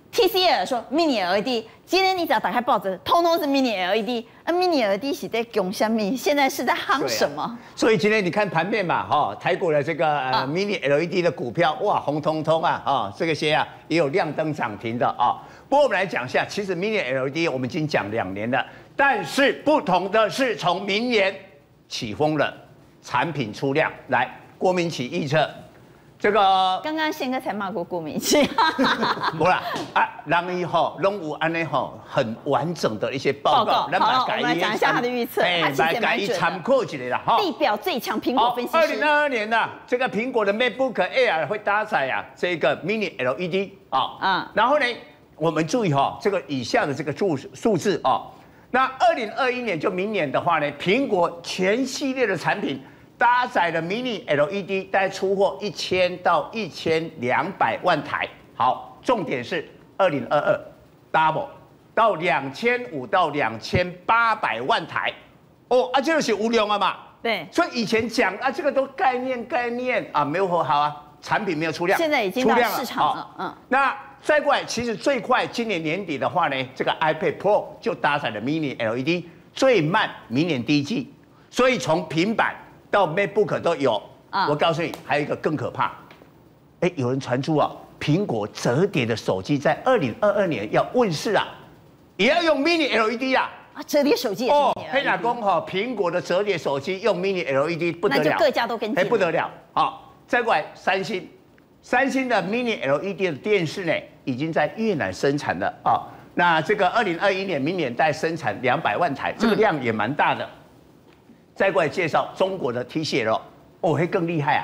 TCL 说 Mini LED， 今天你只要打开报纸，通通是 Mini LED。Mini LED 是在讲什么？现在是在夯什么？ 所以今天你看盘面嘛，台股的这个Mini LED 的股票，哇，红彤彤啊，这些啊也有亮灯涨停的啊。不过我们来讲一下，其实 Mini LED 我们已经讲2年了，但是不同的是，从明年起风了，产品出量来，郭明錤预测。这个刚刚宪哥才骂过郭明錤， 不啦啊，人以后拢有安尼吼很完整的一些报告， 好，我们来讲一下他的预测，他其实也蛮准的。 参考一下啦哈。 地表最强苹果分析师。 2022年呢，这个苹果的 MacBook Air 会搭载这个 Mini LED 然后呢，我们注意这个以下的这个数字那2021年就明年的话呢，苹果全系列的产品。搭载了 Mini LED， 大概出货1000到1200万台。好，重点是2022 double 到2500到2800万台。这个是无量嘛？ 对。 所以以前讲这个都概念没有很好啊，产品没有出量。 现在已经到市场了。 那再过来，其实最快今年年底的话呢，这个 iPad Pro 就搭载了 Mini LED， 最慢明年第1季。所以从平板到 MacBook 都有，我告诉你，还有一个更可怕，有人传出苹果折叠的手机在2022年要问世也要用 Mini LED 折叠手机也是 Mini LED。 黑老公苹果的折叠手机用 Mini LED 不得了， 那就各家都跟进， 不得了。再过来三星的 Mini LED 的电视呢，已经在越南生产了那这个2021年明年大概生产200万台，这个量也蛮大的。再过来介绍中国的 TCL， 会更厉害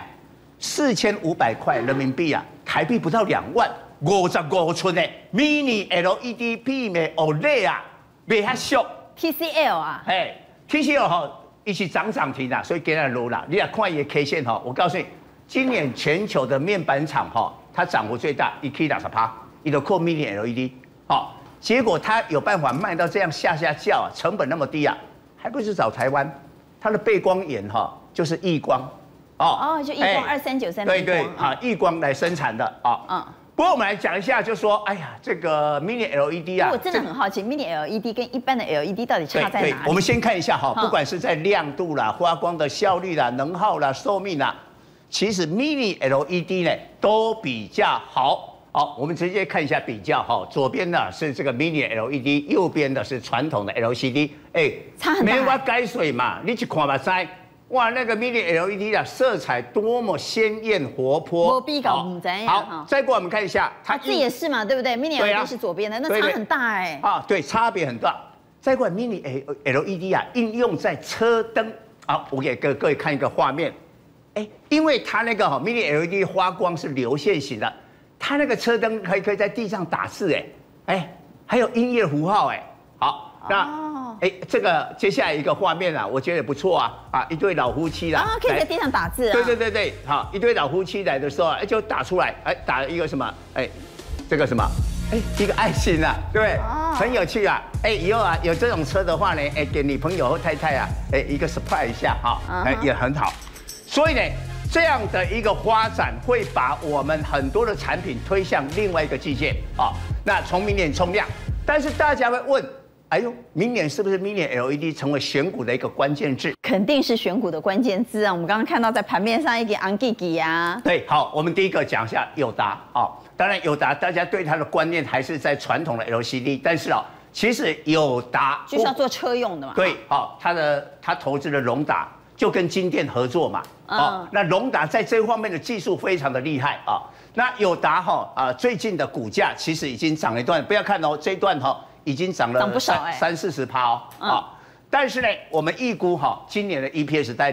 4500块人民币台币不到2万，55寸的 Mini LED 媲美 OLED 没遐俗。 TCL TCL 一起涨停所以给它落啦。你看一个 K 线我告诉你，今年全球的面板厂它涨幅最大，一 K 20%，一都靠 Mini LED 结果它有办法卖到这样下叫成本那么低还不是找台湾。它的背光眼就是亿光就亿光2393 对亿光来生产的不过我们来讲一下，就说这个 Mini LED 我真的很好奇 ，Mini LED 跟一般的 LED 到底差在哪里？ 我们先看一下不管是在亮度啦、发光的效率啦、能耗啦、寿命啦，其实 Mini LED 呢都比较好。我们直接看一下比较左边呢是这个 Mini LED， 右边的是传统的 LCD， 差很大。 没法改水嘛，你去看吧塞，哇，那个 Mini LED 色彩多么鲜艳活泼。好，再过来我们看一下， 这也是嘛，对不对 ？Mini LED 是左边的，那差很大对，差别很大。再过来 Mini LED 应用在车灯。我给各位看一个画面，因为它那个Mini LED 发光是流线型的。它那个车灯可以在地上打字还有音乐符号好，那这个接下来一个画面我觉得也不错一对老夫妻可以在地上打字对，好，一对老夫妻来的时候就打出来打了一个什么这个什么一个爱心对不对？很有趣以后有这种车的话呢给女朋友或太太一个 surprise 一下也很好，所以呢。这样的一个发展会把我们很多的产品推向另外一个境界那从明年冲量，但是大家会问，明年是不是 Mini LED 成为选股的一个关键字？ 肯定是选股的关键字我们刚刚看到在盘面上一个昂吉吉对，好，我们第一个讲一下友达当然友达大家对它的观念还是在传统的 LCD， 但是其实友达就是要做车用的嘛。 对，他投资的荣达。就跟金店合作嘛，那荣达在这方面的技术非常的厉害那友达最近的股价其实已经涨了一段，不要看这一段已经涨了不少 30-40%但是呢，我们预估今年的 EPS 在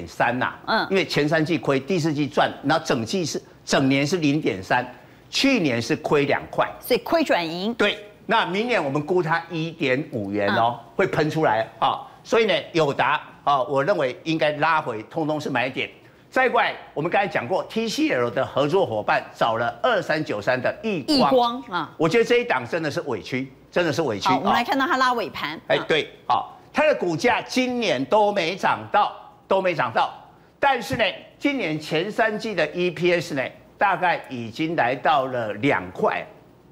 0.3因为前3季亏，第4季赚，然后整年是0.3，去年是亏2块， 所以亏转盈。 对，那明年我们估它1.5元会喷出来所以呢，友达我认为应该拉回，通通是买点。再过来，我们刚才讲过 ，TCL 的合作伙伴找了2393的亿光我觉得这一档真的是委屈，真的是委屈。 好，我们来看到它拉尾盘。 对，它的股价今年都没涨到，但是呢，今年前3季的 EPS 呢，大概已经来到了2块。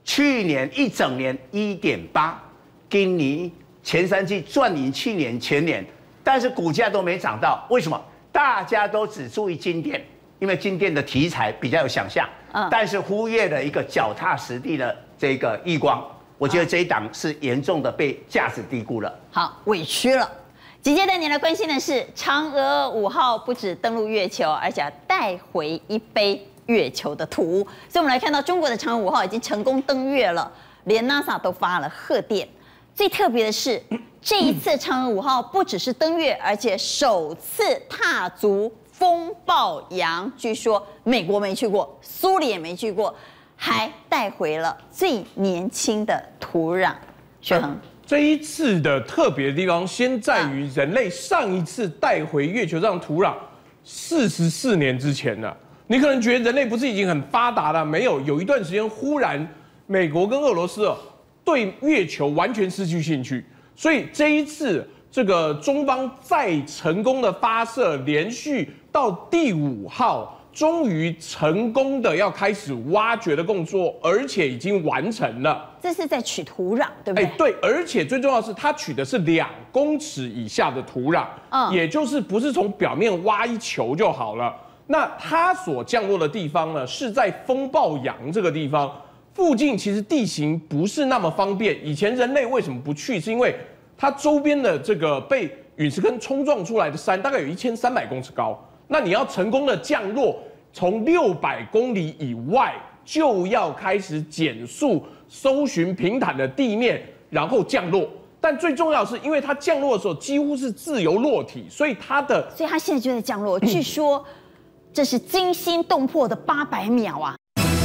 去年一整年1.8，今年前3季赚赢去年前年，但是股价都没涨到，为什么？大家都只注意金电，因为金电的题材比较有想象，但是忽略了一个脚踏实地的这个亿光。我觉得这一档是严重的被价值低估了。 好，委屈了。紧接着你来关心的是，嫦娥5号不止登陆月球，而且带回一杯月球的土。所以我们来看到中国的嫦娥5号已经成功登月了，连 NASA 都发了贺电。最特别的是，这一次嫦娥5号不只是登月，而且首次踏足风暴洋。据说美国没去过，苏联也没去过。还带回了最年轻的土壤，学恒。 这一次的特别的地方，先在于人类上一次带回月球上土壤，44年之前了。你可能觉得人类不是已经很发达了？没有，有一段时间忽然美国跟俄罗斯对月球完全失去兴趣，所以这一次这个中方再成功的发射，连续到第5号。终于成功的要开始挖掘的工作，而且已经完成了。 这是在取土壤，对不对？ 对，而且最重要的是，它取的是2公尺以下的土壤，也就是不是从表面挖一球就好了。那它所降落的地方呢，是在风暴洋这个地方附近，其实地形不是那么方便。以前人类为什么不去？是因为它周边的这个被陨石坑冲撞出来的山，大概有1300公尺高。那你要成功的降落，从600公里以外就要开始减速，搜寻平坦的地面，然后降落。但最重要的是，因为它降落的时候几乎是自由落体，所以它现在就在降落。据说这是惊心动魄的800秒啊！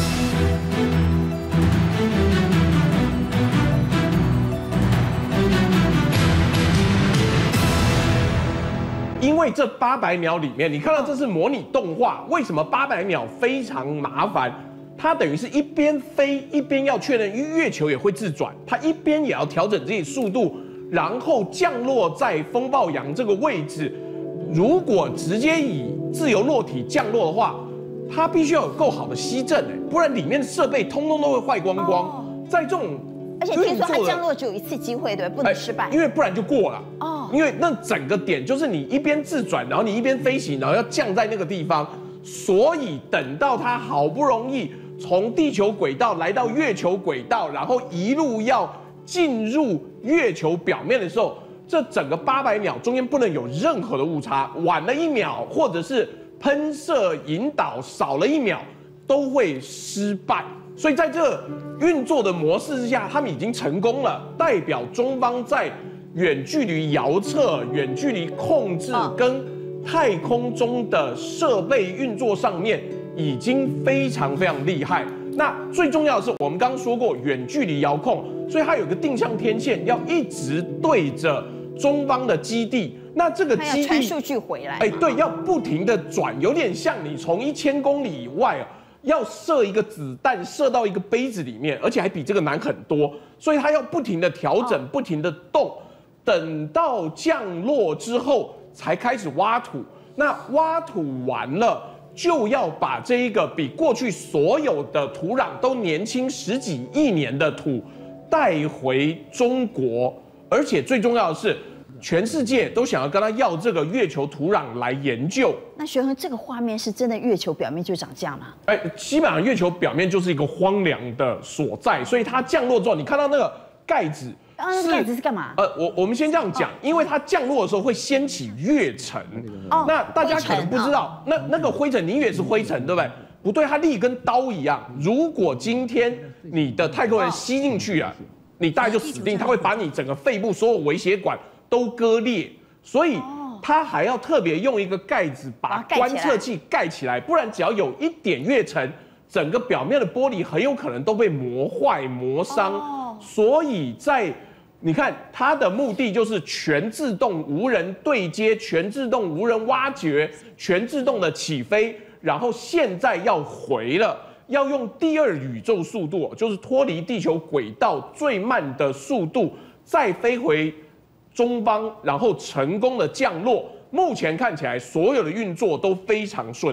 因为这800秒里面，你看到这是模拟动画，为什么800秒非常麻烦？它等于是一边飞一边要确认，因为月球也会自转，它一边也要调整自己速度，然后降落在风暴洋这个位置。如果直接以自由落体降落的话，它必须要有够好的吸震，不然里面的设备通通都会坏光光。在这种而且听说它降落只有1次机会，对，不能失败， 因为不然就过了。因为那整个点就是你一边自转，然后你一边飞行，然后要降在那个地方，所以等到它好不容易从地球轨道来到月球轨道，然后一路要进入月球表面的时候，这整个800秒中间不能有任何的误差，晚了1秒或者是喷射引导少了1秒都会失败。所以在这运作的模式之下，他们已经成功了，代表中方在远距离遥测、远距离控制跟太空中的设备运作上面已经非常非常厉害。那最重要的是，我们刚刚说过远距离遥控，所以它有个定向天线，要一直对着中方的基地。那这个基地传数据回来， 对，要不停的转，有点像你从1000公里以外要射一个子弹射到一个杯子里面，而且还比这个难很多，所以它要不停的调整，不停的动，等到降落之后才开始挖土。那挖土完了，就要把这一个比过去所有的土壤都年轻10几亿年的土带回中国，而且最重要的是，全世界都想要跟他要这个月球土壤来研究。 那学恒，这个画面是真的月球表面就长这样吗？ 基本上月球表面就是一个荒凉的所在，所以它降落之后，你看到那个盖子， 那个盖子是干嘛？ 我们先这样讲，因为它降落的时候会掀起月尘，那大家可能不知道，那个灰尘你以为是灰尘，对不对？不对，它力跟刀一样。如果今天你的太空人吸进去啊，你大概就死定，它会把你整个肺部所有微血管都割裂，所以它还要特别用一个盖子把观测器盖起来，不然只要有一点月尘，整个表面的玻璃很有可能都被磨坏、磨伤。所以你看它的目的就是全自动无人对接、全自动无人挖掘、全自动的起飞，然后现在要回了。要用第2宇宙速度，就是脱离地球轨道最慢的速度，再飞回中方，然后成功的降落。目前看起来，所有的运作都非常顺利。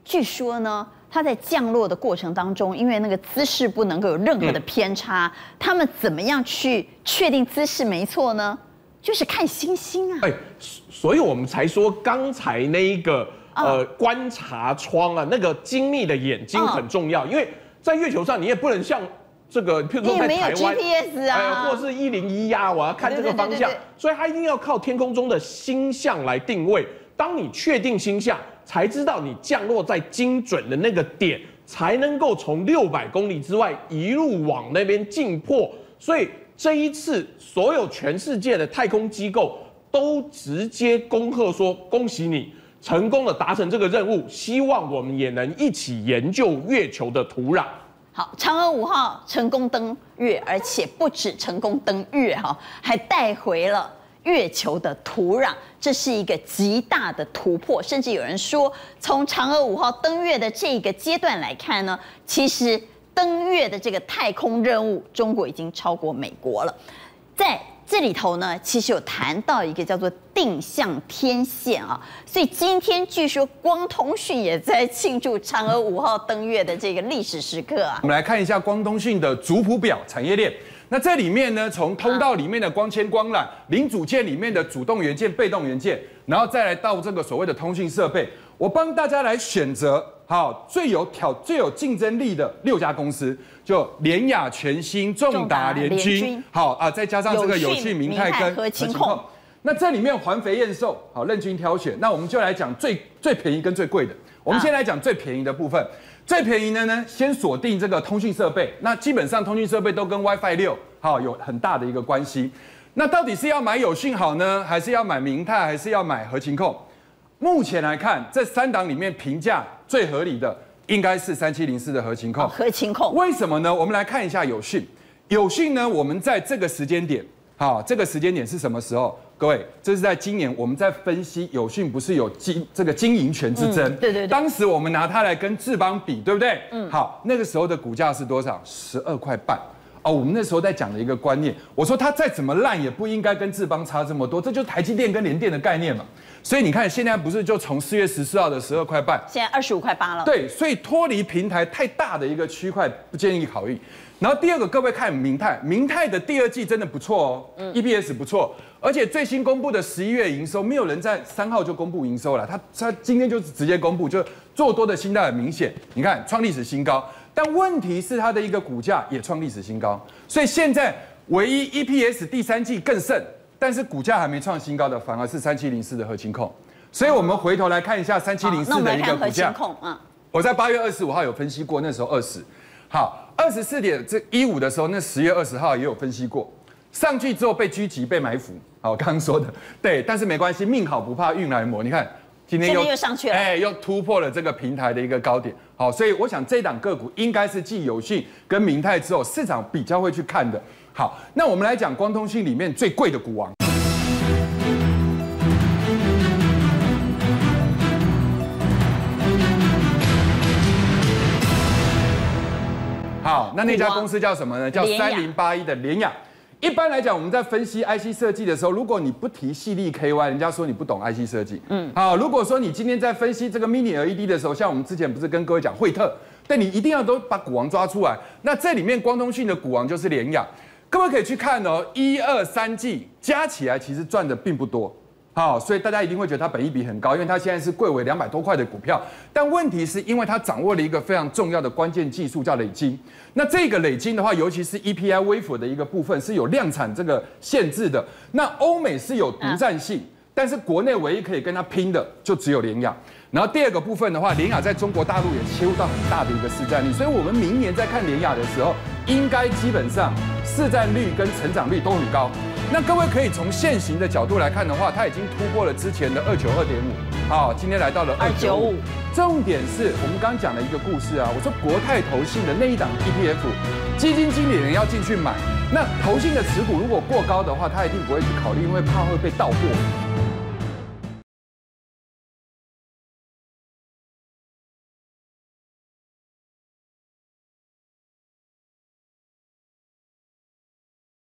据说呢，它在降落的过程当中，因为那个姿势不能够有任何的偏差，他们怎么样去确定姿势没错呢？就是看星星啊。 所以我们才说刚才那一个观察窗啊，那个精密的眼睛很重要，因为在月球上你也不能像这个，譬如说在台湾 GPS 啊， 或是101呀，我要看这个方向，所以它一定要靠天空中的星象来定位。当你确定星象，才知道你降落在精准的那个点，才能够从600公里之外一路往那边进迫。所以这一次，所有全世界的太空机构都直接恭贺说：“恭喜你成功的达成这个任务，希望我们也能一起研究月球的土壤。” 好，嫦娥5号成功登月，而且不止成功登月哈，还带回了月球的土壤，这是一个极大的突破。甚至有人说，从嫦娥5号登月的这个阶段来看呢，其实登月的这个太空任务，中国已经超过美国了。在这里头呢，其实有谈到一个叫做定向天线啊，所以今天据说光通讯也在庆祝嫦娥5号登月的这个历史时刻啊。 我们来看一下光通讯的族谱表产业链。那这里面呢，从通道里面的光纤光缆、零组件里面的主动元件、被动元件，然后再来到这个所谓的通讯设备，我帮大家来选择好最有竞争力的6家公司，就联亚、全新、重达、联军，好啊，再加上这个友讯、明泰跟合勤控。那这里面环肥燕瘦，好任君挑选。那我们就来讲最便宜跟最贵的。我们先来讲最便宜的部分。最便宜的呢，先锁定这个通讯设备。那基本上通讯设备都跟 WiFi 6好有很大的一个关系。那到底是要买友讯好呢，还是要买明泰，还是要买合勤控？目前来看，这3档里面评价最合理的应该是3704的合勤控。 合勤控为什么呢？我们来看一下友讯。友讯呢，我们在这个时间点，好，这个时间点是什么时候？各位，这是在今年我们在分析友讯不是有这个经营权之争？ 对。 当时我们拿它来跟智邦比，对不对？好，那个时候的股价是多少？12块半。哦，我们那时候在讲的一个观念，我说它再怎么烂也不应该跟智邦差这么多，这就是台积电跟联电的概念嘛。所以你看，现在不是就从4月14号的12块半， 现在25块8了。 对，所以脱离平台太大的一个区块，不建议考虑。然后第二个，各位看明泰，明泰的第2季真的不错哦，EPS 不错，而且最新公布的11月营收，没有人在3号就公布营收了，他今天就直接公布，就做多的心态很明显，你看创历史新高。但问题是它的一个股价也创历史新高，所以现在唯一 EPS 第3季更胜，但是股价还没创新高的，反而是3704的合勤控。所以我们回头来看一下3704的一个股价。我在8月25号有分析过，那时候20。好，24.15的时候，那10月20号也有分析过，上去之后被狙击、被埋伏。好，刚刚说的对，但是没关系，命好不怕运来磨。你看今天又上去了， 又突破了这个平台的一个高点。好，所以我想这档个股应该是继友讯跟明泰之后，市场比较会去看的。好，那我们来讲光通讯里面最贵的股王。好，那家公司叫什么呢？叫3081的联亚。一般来讲，我们在分析 IC 设计的时候，如果你不提矽力 KY， 人家说你不懂 IC 设计。好，如果说你今天在分析这个 Mini LED 的时候，像我们之前不是跟各位讲惠特，但你一定要都把股王抓出来。那这里面光通讯的股王就是联亚，各位可以去看哦，1、2、3季加起来其实赚的并不多。好，所以大家一定会觉得它本益比很高，因为它现在是贵为200多块的股票。但问题是因为它掌握了一个非常重要的关键技术，叫磊晶。那这个磊晶的话，尤其是 EPI wafer 的一个部分是有量产这个限制的。那欧美是有独占性，但是国内唯一可以跟它拼的就只有联亚。然后第二个部分的话，联亚在中国大陆也切入到很大的一个市占率，所以我们明年在看联亚的时候，应该基本上市占率跟成长率都很高。那各位可以从现行的角度来看的话，它已经突破了之前的292.5，好，今天来到了295。重点是我们刚刚讲了一个故事啊，我说国泰投信的那一档 ETF， 基金经理人要进去买，那投信的持股如果过高的话，他一定不会去考虑，因为怕会被盗货。